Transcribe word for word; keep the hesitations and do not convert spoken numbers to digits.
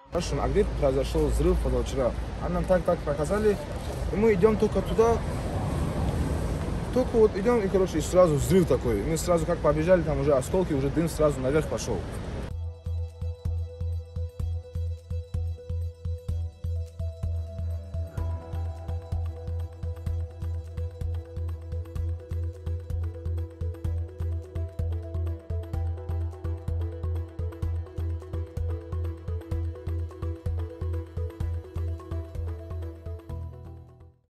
А где произошел взрыв позавчера? А нам так так показали, и мы идем только туда, только вот идем, и, короче, и сразу взрыв такой. Мы сразу как побежали, там уже осколки, уже дым сразу наверх пошел.